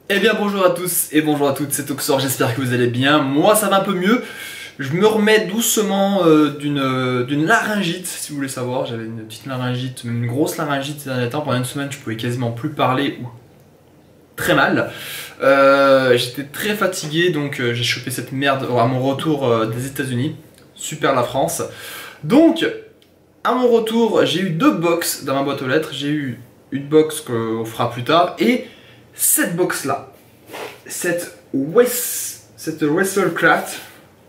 Eh bien bonjour à tous et bonjour à toutes, c'est Toxor, j'espère que vous allez bien. Moi ça va un peu mieux. Je me remets doucement d'une laryngite, si vous voulez savoir. J'avais une petite laryngite, même une grosse laryngite ces derniers temps. Pendant une semaine je pouvais quasiment plus parler ou très mal. J'étais très fatigué, donc j'ai chopé cette merde à mon retour des États-Unis. Super la France. Donc à mon retour j'ai eu deux box dans ma boîte aux lettres. J'ai eu une box qu'on fera plus tard et cette box là, cette WrestleCrate,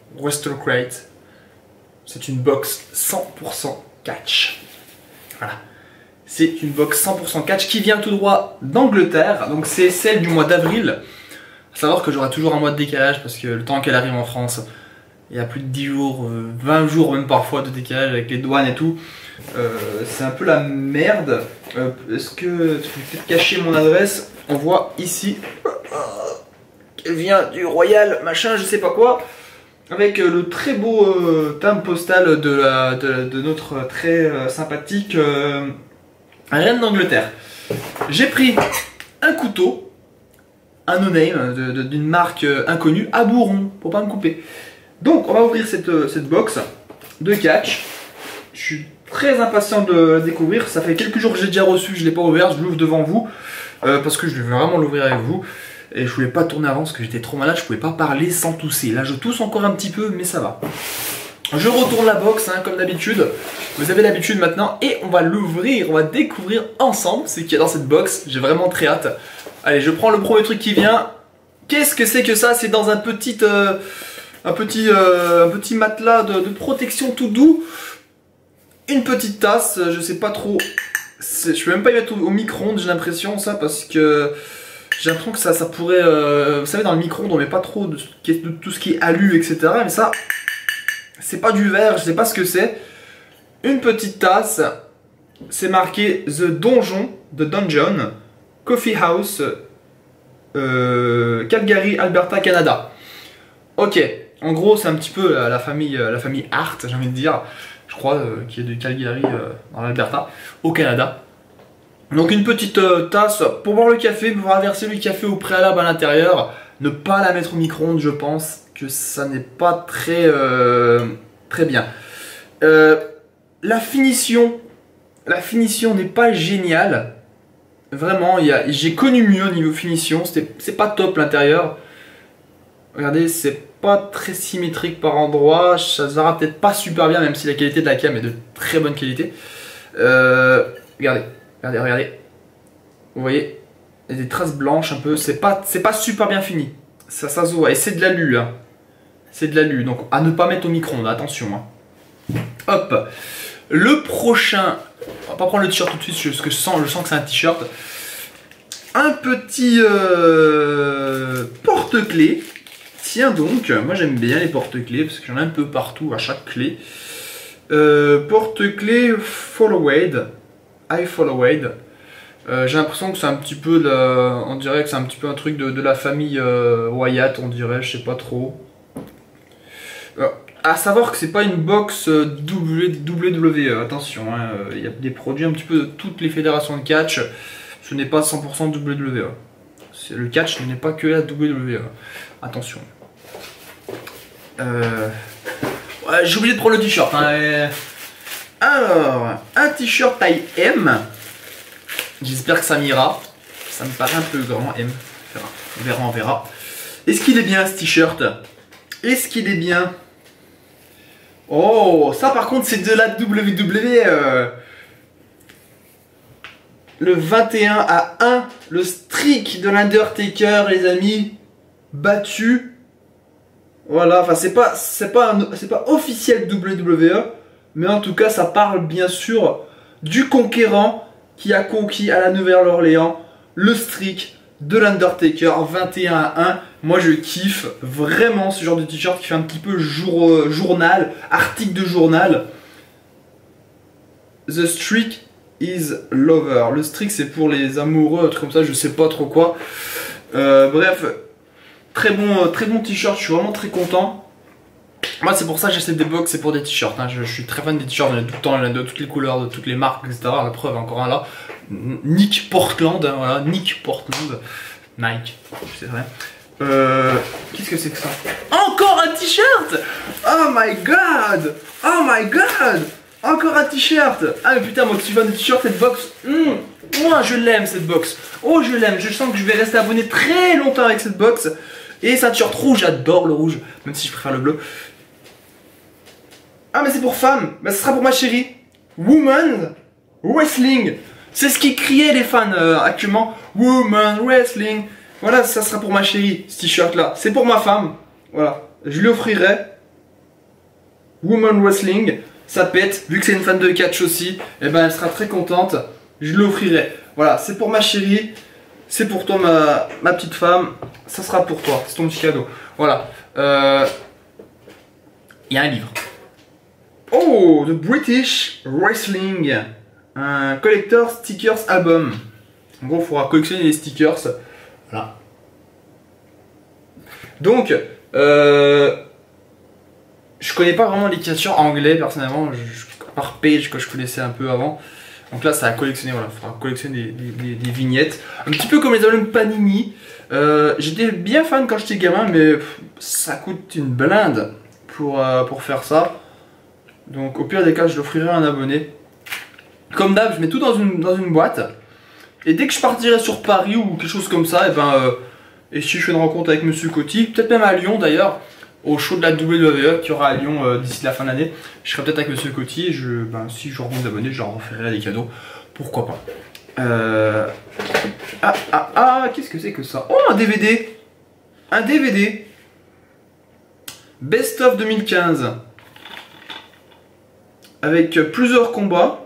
c'est une box 100% catch. Voilà. C'est une box 100% catch qui vient tout droit d'Angleterre, donc c'est celle du mois d'avril. À savoir que j'aurai toujours un mois de décalage parce que le temps qu'elle arrive en France, il y a plus de 10 jours, 20 jours même parfois de décalage avec les douanes et tout. C'est un peu la merde. Est-ce que je vais peut-être cacher mon adresse? On voit ici qu'elle vient du Royal machin je sais pas quoi, avec le très beau timbre postal de notre très sympathique reine d'Angleterre. J'ai pris un couteau, un no-name d'une marque inconnue à bourron pour pas me couper. Donc on va ouvrir cette box de catch. Je suis très impatient de la découvrir. Ça fait quelques jours que j'ai déjà reçu, je ne l'ai pas ouvert, je l'ouvre devant vous parce que je vais vraiment l'ouvrir avec vous. Et je voulais pas tourner avant parce que j'étais trop malade, je pouvais pas parler sans tousser. Là je tousse encore un petit peu mais ça va. Je retourne la box hein, comme d'habitude. Vous avez l'habitude maintenant et on va l'ouvrir, on va découvrir ensemble ce qu'il y a dans cette box. J'ai vraiment très hâte. Allez, je prends le premier truc qui vient. Qu'est-ce que c'est que ça? C'est dans un petit matelas de protection tout doux. Une petite tasse, je sais pas trop. Je peux même pas y mettre au micro-ondes, j'ai l'impression ça, parce que j'ai l'impression que ça pourrait... vous savez, dans le micro-ondes on met pas trop de tout ce qui est alu, etc. Mais ça, c'est pas du verre, je sais pas ce que c'est. Une petite tasse, c'est marqué The Donjon, Coffee House, Calgary, Alberta, Canada. Ok, en gros c'est un petit peu la famille Hart, j'ai envie de dire. Je crois, qui est de Calgary dans l'Alberta, au Canada. Donc une petite tasse pour boire le café, pour verser le café au préalable à l'intérieur. Ne pas la mettre au micro-ondes, je pense que ça n'est pas très bien. La finition n'est pas géniale. Vraiment, j'ai connu mieux au niveau finition, c'est pas top l'intérieur. Regardez, c'est pas très symétrique par endroits, ça se verra peut-être pas super bien même si la qualité de la cam est de très bonne qualité. Regardez. Vous voyez, il y a des traces blanches un peu, c'est pas super bien fini. Ça se voit, et c'est de l'alu hein. C'est de l'alu, donc à ne pas mettre au micro-ondes, attention hein. Hop, le prochain, on va pas prendre le t-shirt tout de suite parce que je sens que c'est un t-shirt. Un petit porte-clés. Tiens donc, moi j'aime bien les porte-clés parce que j'en ai un peu partout à chaque clé. Porte-clés Followed, iFollowed. J'ai l'impression que c'est un petit peu on dirait que c'est un petit peu un truc de la famille Wyatt, on dirait, je sais pas trop. À savoir que c'est pas une box WWE, attention, hein, y a des produits un petit peu de toutes les fédérations de catch. Ce n'est pas 100% WWE. Le catch n'est pas que la WWE. Attention. Ouais, j'ai oublié de prendre le t-shirt. Hein. Alors, un t-shirt taille M. J'espère que ça m'ira. Ça me paraît un peu grand, M. On verra. Est-ce qu'il est bien ce t-shirt? Est-ce qu'il est bien? Oh, ça par contre c'est de la WWE. Le 21-1, le streak de l'Undertaker, les amis, battu. Voilà, enfin c'est pas officiel WWE, mais en tout cas ça parle bien sûr du conquérant qui a conquis à la Nouvelle-Orléans le streak de l'Undertaker 21-1. Moi je kiffe vraiment ce genre de t-shirt qui fait un petit peu journal, article de journal. The streak is lover. Le streak c'est pour les amoureux, un truc comme ça, je sais pas trop quoi. Bref, très bon t-shirt, je suis vraiment très content. Moi c'est pour ça que j'achète des box, c'est pour des t-shirts hein. Je suis très fan des t-shirts, j'en ai tout le temps, de toutes les couleurs, de toutes les marques, etc. La preuve encore un là. Nick Portland, hein, voilà, Nick Portland. Nike, je sais rien. Qu'est-ce que c'est que ça? Encore un t-shirt! Oh my god! Oh my god! Encore un t-shirt! Ah mais putain, moi qui suis fan de t-shirt, cette box, moi je l'aime cette box. Oh je l'aime, je sens que je vais rester abonné très longtemps avec cette box. Et c'est un t-shirt rouge, j'adore le rouge, même si je préfère le bleu. Ah mais c'est pour femme, mais ce sera pour ma chérie. Woman Wrestling. C'est ce qui criait les fans actuellement. Woman Wrestling. Voilà, ça sera pour ma chérie, ce t-shirt là. C'est pour ma femme. Voilà, je lui offrirai. Woman Wrestling. Ça pète, vu que c'est une fan de catch aussi. Et ben elle sera très contente. Je lui offrirai. Voilà, c'est pour ma chérie. C'est pour toi ma petite femme. Ça sera pour toi, c'est ton petit cadeau. Voilà. Il y a un livre. Oh, The British Wrestling. Un collector stickers album. En gros, il faudra collectionner les stickers. Voilà. Donc, je connais pas vraiment l'écriture anglais personnellement, par page que je connaissais un peu avant. Donc là, ça a collectionné, voilà, il faudra collectionner des vignettes. Un petit peu comme les albums Panini. J'étais bien fan quand j'étais gamin, mais ça coûte une blinde pour faire ça. Donc au pire des cas, je l'offrirai à un abonné. Comme d'hab, je mets tout dans une boîte. Et dès que je partirai sur Paris ou quelque chose comme ça, et si je fais une rencontre avec Monsieur Coty, peut-être même à Lyon d'ailleurs, au show de la WWE qui aura à Lyon d'ici la fin de l'année, je serai peut-être avec Monsieur Coty et si je rencontre des abonnés, je leur referai des cadeaux. Pourquoi pas. Qu'est-ce que c'est que ça? Oh, un DVD. Un DVD. Best of 2015. Avec plusieurs combats.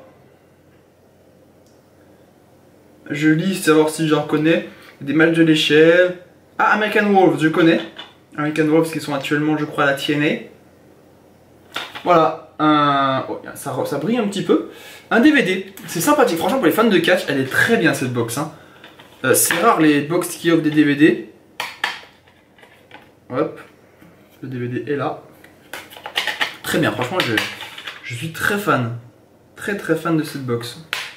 Je lis, savoir si j'en reconnais. Des matchs de l'échelle. Ah, American Wolves, je connais. American Wolves qui sont actuellement, je crois, à la TNA. Voilà. Ça brille un petit peu. Un DVD. C'est sympathique. Franchement, pour les fans de catch, elle est très bien cette box. Hein. C'est rare les box qui offrent des DVD. Hop. Le DVD est là. Très bien. Franchement, je suis très fan. Très fan de cette box.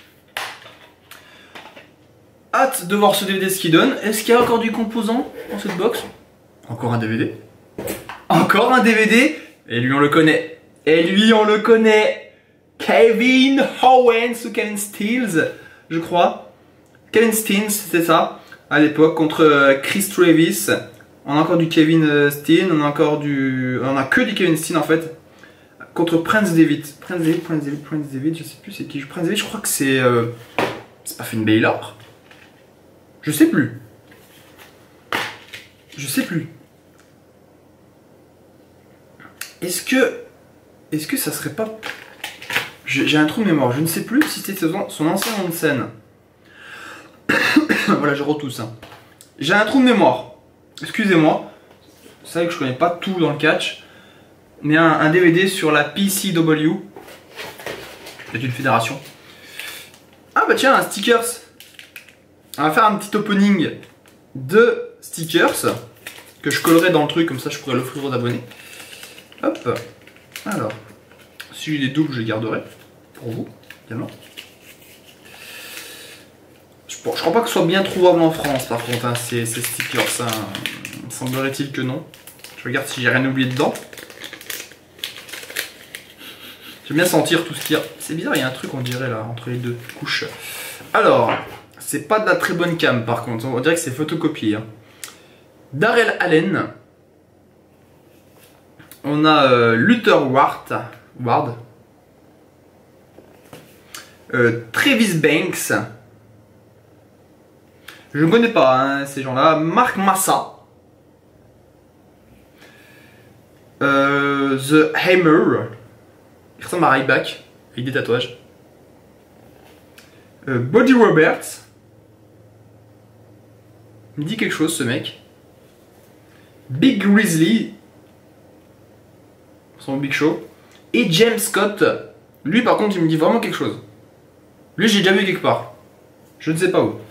Hâte de voir ce DVD ce qu'il donne. Est-ce qu'il y a encore du composant dans cette box? Encore un DVD. Encore un DVD. Et lui on le connaît. Et lui on le connaît. Kevin Owens ou Kevin Stills, je crois. Kevin Stills, c'était ça. À l'époque contre Chris Travis. On a encore du Kevin Steen. On a que du Kevin Steen en fait. Contre Prince David. Prince David, je sais plus c'est qui. Prince David, je crois que c'est pas Finn Balor. Je sais plus. Je sais plus. Est-ce que ça serait pas... J'ai un trou de mémoire. Je ne sais plus si c'était son ancien nom de scène. Voilà, je retousse. Hein. J'ai un trou de mémoire. Excusez-moi. C'est vrai que je connais pas tout dans le catch. Mais un DVD sur la PCW. C'est une fédération. Ah bah tiens, un stickers. On va faire un petit opening de stickers que je collerai dans le truc, comme ça je pourrais l'offrir aux abonnés. Hop. Alors, si j'ai des doubles, je les garderai pour vous, également. Je crois pas que ce soit bien trouvable en France par contre, hein, ces stickers. Ça, semblerait-il que non. Je regarde si j'ai rien oublié dedans. J'aime bien sentir tout ce qu'il y a. C'est bizarre, il y a un truc on dirait là entre les deux couches. Alors, c'est pas de la très bonne cam par contre, on dirait que c'est photocopié. Hein. Darrell Allen. On a Luther Ward. Travis Banks. Je ne connais pas hein, ces gens-là. Mark Massa. The Hammer. Il ressemble à Ryback avec des tatouages. Buddy Roberts. Il me dit quelque chose ce mec. Big Grizzly. Son Big Show. Et James Scott. Lui par contre il me dit vraiment quelque chose. Lui j'ai déjà vu quelque part. Je ne sais pas où.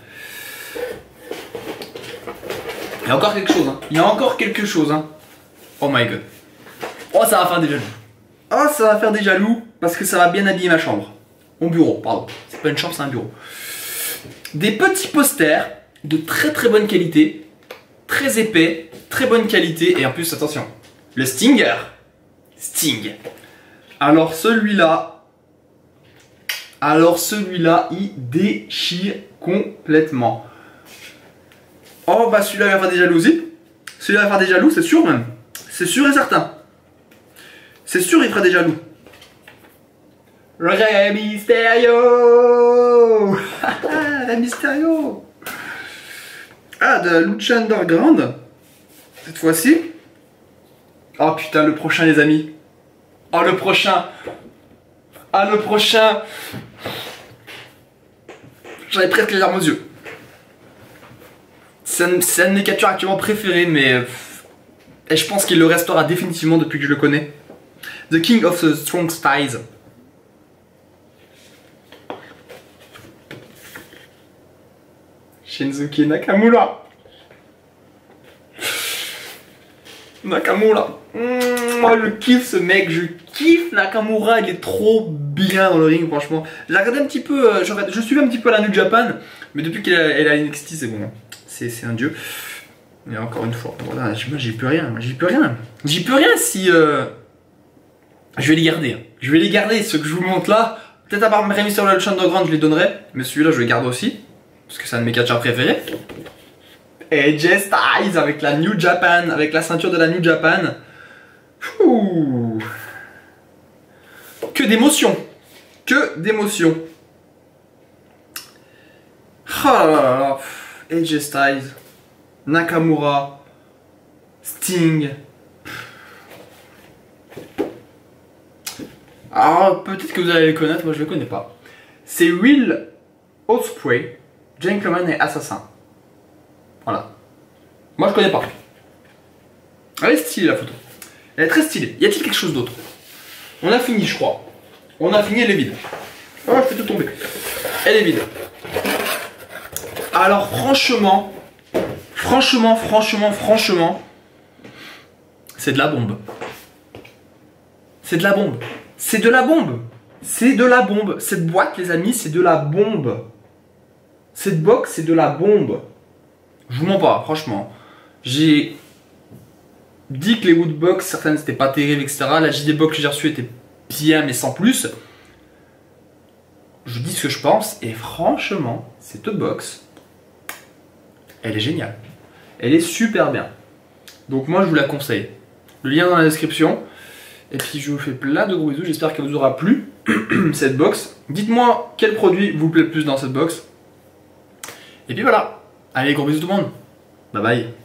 Il y a encore quelque chose. Hein. Il y a encore quelque chose. Hein. Oh my god. Oh ça va faire des jaloux. Oh ça va faire des jaloux. Parce que ça va bien habiller ma chambre. Mon bureau, pardon. C'est pas une chambre, c'est un bureau. Des petits posters de très bonne qualité, très épais, très bonne qualité, et en plus, attention, le Stinger, Sting. Alors celui-là, il déchire complètement. Oh bah celui-là il va faire des jalousies. Celui-là va faire des jaloux, c'est sûr même. C'est sûr et certain. C'est sûr il fera des jaloux. Rey Mysterio. Rey Mysterio. Ah, de la Lucha Underground. Cette fois-ci. Oh putain, le prochain les amis. Oh le prochain. Ah le prochain. J'avais presque les larmes aux yeux. C'est un de mes captures actuellement préférés, mais et je pense qu'il le restera définitivement depuis que je le connais. The King of the Strong Styles. Shinsuke Nakamura. Nakamura. Moi je kiffe ce mec, je kiffe Nakamura, il est trop bien dans le ring franchement. J'ai regardé un petit peu, je suivais un petit peu la New Japan, mais depuis qu'elle est à NXT c'est bon, c'est un dieu. Et encore une fois, voilà, j'y peux rien, j'y peux rien si... Je vais les garder, ceux que je vous montre là. Peut-être à part Rey Mysterio, le Lucha Underground, je les donnerai, mais celui-là je le garde aussi, parce que c'est un de mes catcheurs préférés. AJ Styles avec la New Japan, avec la ceinture de la New Japan. Ouh. Que d'émotions. Que d'émotions. Oh là là là. AJ Styles, Nakamura, Sting. Alors peut-être que vous allez les connaître, moi je les connais pas. C'est Will Ospreay, Gentleman et Assassin. Voilà. Moi je connais pas. Elle est stylée la photo. Elle est très stylée. Y a-t-il quelque chose d'autre? On a fini je crois. On a fini, elle est vide. Oh je fais tout tomber. Elle est vide. Alors franchement, c'est de la bombe. C'est de la bombe. C'est de la bombe. C'est de la bombe. Cette boîte les amis c'est de la bombe. Cette box c'est de la bombe. Je vous mens pas, franchement. J'ai dit que les Woodbox, certaines c'était pas terrible, etc. La JD Box que j'ai reçue était bien, mais sans plus. Je dis ce que je pense, et franchement, cette box, elle est géniale. Elle est super bien. Donc moi, je vous la conseille. Le lien dans la description. Et puis, je vous fais plein de gros bisous. J'espère qu'elle vous aura plu, cette box. Dites-moi quel produit vous plaît le plus dans cette box. Et puis voilà. Allez, gros bisous tout le monde. Bye bye.